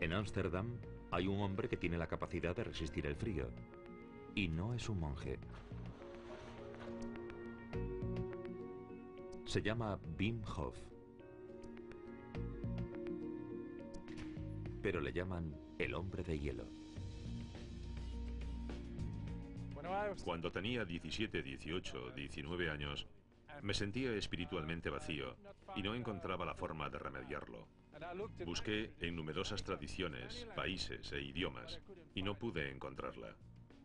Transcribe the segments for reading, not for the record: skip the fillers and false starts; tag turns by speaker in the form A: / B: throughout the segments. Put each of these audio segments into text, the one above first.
A: En Ámsterdam hay un hombre que tiene la capacidad de resistir el frío. Y no es un monje. Se llama Wim Hof. Pero le llaman el hombre de hielo.
B: Cuando tenía 17, 18, 19 años, me sentía espiritualmente vacío y no encontraba la forma de remediarlo. Busqué en numerosas tradiciones, países e idiomas y no pude encontrarla.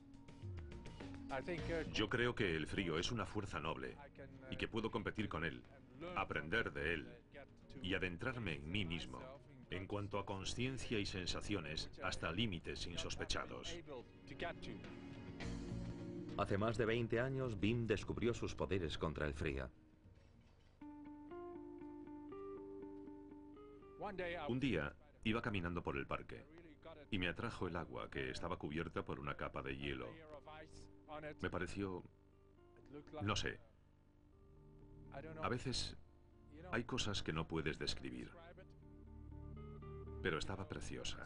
B: Yo creo que el frío es una fuerza noble y que puedo competir con él, aprender de él y adentrarme en mí mismo, en cuanto a consciencia y sensaciones, hasta límites insospechados.
A: Hace más de 20 años, Wim descubrió sus poderes contra el frío.
B: Un día iba caminando por el parque y me atrajo el agua que estaba cubierta por una capa de hielo. Me pareció, no sé, a veces hay cosas que no puedes describir, pero estaba preciosa.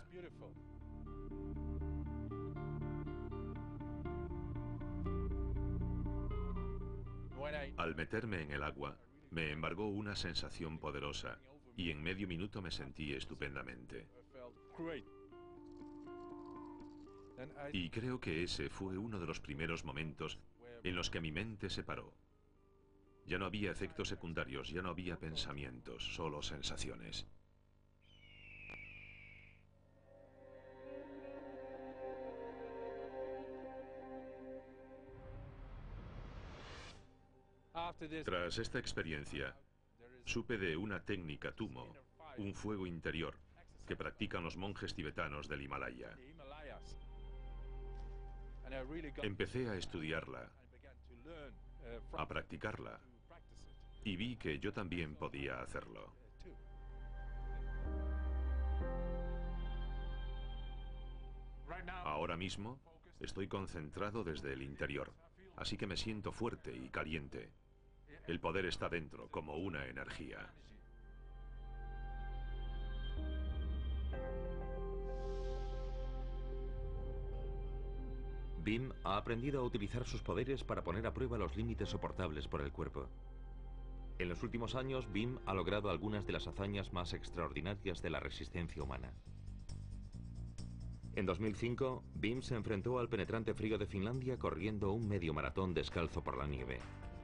B: Al meterme en el agua, me embargó una sensación poderosa y en medio minuto me sentí estupendamente. Y creo que ese fue uno de los primeros momentos en los que mi mente se paró. Ya no había efectos secundarios, ya no había pensamientos, solo sensaciones. Tras esta experiencia, supe de una técnica tumo, un fuego interior, que practican los monjes tibetanos del Himalaya. Empecé a estudiarla, a practicarla, y vi que yo también podía hacerlo. Ahora mismo estoy concentrado desde el interior, así que me siento fuerte y caliente. El poder está dentro, como una energía.
A: Wim ha aprendido a utilizar sus poderes para poner a prueba los límites soportables por el cuerpo. En los últimos años, Wim ha logrado algunas de las hazañas más extraordinarias de la resistencia humana. En 2005, Wim se enfrentó al penetrante frío de Finlandia corriendo un medio maratón descalzo por la nieve.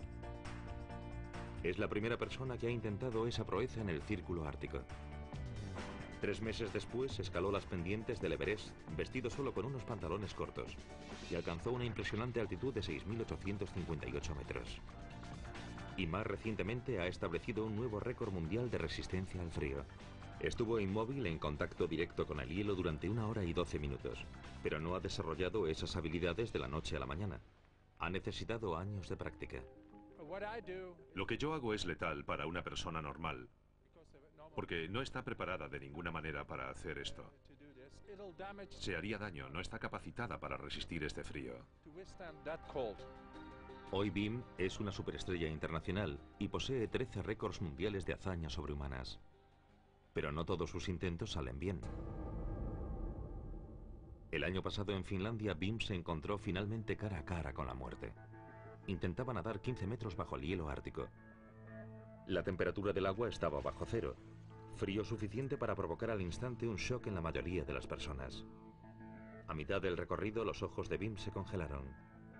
A: Es la primera persona que ha intentado esa proeza en el Círculo Ártico. 3 meses después escaló las pendientes del Everest vestido solo con unos pantalones cortos y alcanzó una impresionante altitud de 6.858 metros. Y más recientemente ha establecido un nuevo récord mundial de resistencia al frío. Estuvo inmóvil en contacto directo con el hielo durante 1 hora y 12 minutos, pero no ha desarrollado esas habilidades de la noche a la mañana. Ha necesitado años de práctica.
B: Lo que yo hago es letal para una persona normal, porque no está preparada de ninguna manera para hacer esto. Se haría daño, no está capacitada para resistir este frío.
A: Hoy Wim es una superestrella internacional y posee 13 récords mundiales de hazañas sobrehumanas. Pero no todos sus intentos salen bien. El año pasado en Finlandia, Wim se encontró finalmente cara a cara con la muerte. Intentaba nadar 15 metros bajo el hielo ártico. La temperatura del agua estaba bajo cero, frío suficiente para provocar al instante un shock en la mayoría de las personas. A mitad del recorrido, los ojos de Wim se congelaron.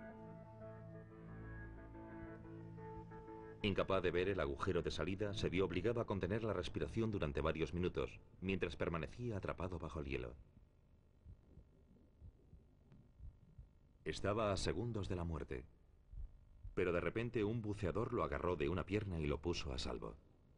A: Incapaz de ver el agujero de salida, se vio obligado a contener la respiración durante varios minutos, mientras permanecía atrapado bajo el hielo. Estaba a segundos de la muerte. Pero de repente un buceador lo agarró de una pierna y lo puso a salvo.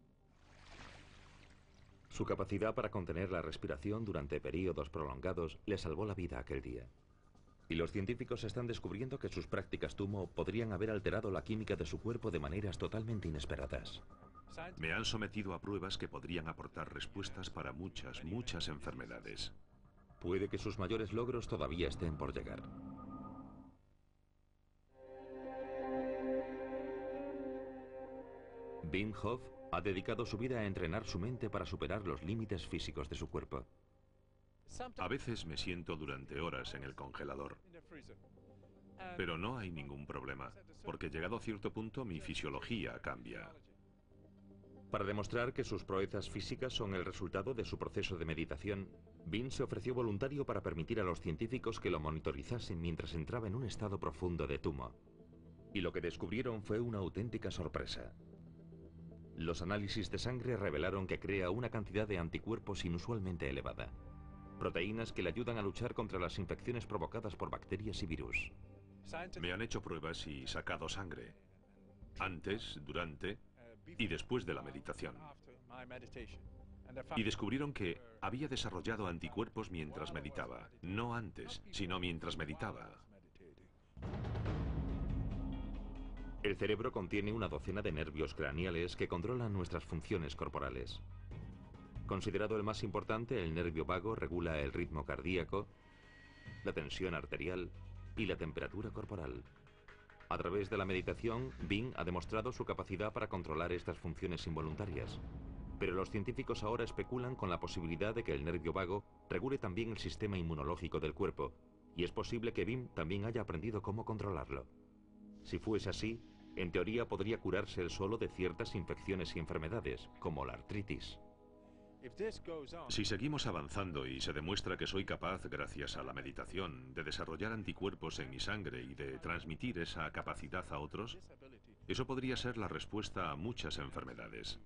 A: Su capacidad para contener la respiración durante periodos prolongados le salvó la vida aquel día. Y los científicos están descubriendo que sus prácticas tumo podrían haber alterado la química de su cuerpo de maneras totalmente inesperadas.
B: Me han sometido a pruebas que podrían aportar respuestas para muchas enfermedades.
A: Puede que sus mayores logros todavía estén por llegar. Wim Hof ha dedicado su vida a entrenar su mente para superar los límites físicos de su cuerpo.
B: A veces me siento durante horas en el congelador, pero no hay ningún problema, porque llegado a cierto punto mi fisiología cambia.
A: Para demostrar que sus proezas físicas son el resultado de su proceso de meditación, Bim se ofreció voluntario para permitir a los científicos que lo monitorizasen mientras entraba en un estado profundo de tumo. Y lo que descubrieron fue una auténtica sorpresa. Los análisis de sangre revelaron que crea una cantidad de anticuerpos inusualmente elevada, proteínas que le ayudan a luchar contra las infecciones provocadas por bacterias y virus.
B: Me han hecho pruebas y sacado sangre, antes, durante y después de la meditación. Y descubrieron que había desarrollado anticuerpos mientras meditaba, no antes, sino mientras meditaba.
A: El cerebro contiene una docena de nervios craneales que controlan nuestras funciones corporales. Considerado el más importante, el nervio vago regula el ritmo cardíaco, la tensión arterial y la temperatura corporal. A través de la meditación, Bim ha demostrado su capacidad para controlar estas funciones involuntarias. Pero los científicos ahora especulan con la posibilidad de que el nervio vago regule también el sistema inmunológico del cuerpo, y es posible que Bim también haya aprendido cómo controlarlo. Si fuese así, en teoría podría curarse él solo de ciertas infecciones y enfermedades, como la artritis.
B: Si seguimos avanzando y se demuestra que soy capaz, gracias a la meditación, de desarrollar anticuerpos en mi sangre y de transmitir esa capacidad a otros, eso podría ser la respuesta a muchas enfermedades.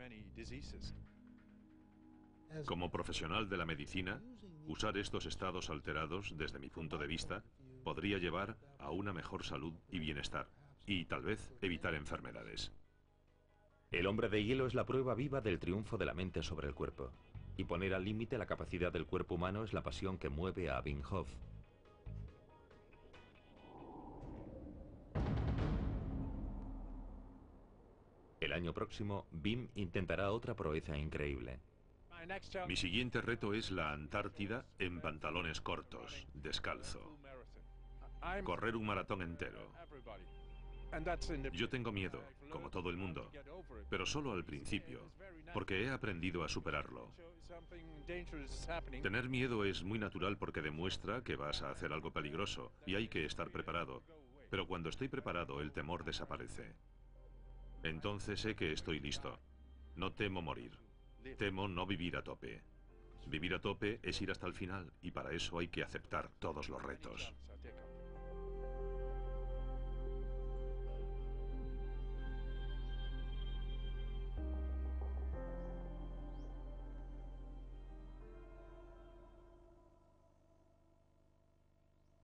B: Como profesional de la medicina, usar estos estados alterados, desde mi punto de vista, podría llevar a una mejor salud y bienestar, y tal vez evitar enfermedades.
A: El hombre de hielo es la prueba viva del triunfo de la mente sobre el cuerpo. Y poner al límite la capacidad del cuerpo humano es la pasión que mueve a Wim Hof. El año próximo, Wim intentará otra proeza increíble.
B: Mi siguiente reto es la Antártida en pantalones cortos, descalzo. Correr un maratón entero. Yo tengo miedo, como todo el mundo, pero solo al principio, porque he aprendido a superarlo. Tener miedo es muy natural porque demuestra que vas a hacer algo peligroso y hay que estar preparado. Pero cuando estoy preparado, el temor desaparece. Entonces sé que estoy listo. No temo morir. Temo no vivir a tope. Vivir a tope es ir hasta el final y para eso hay que aceptar todos los retos.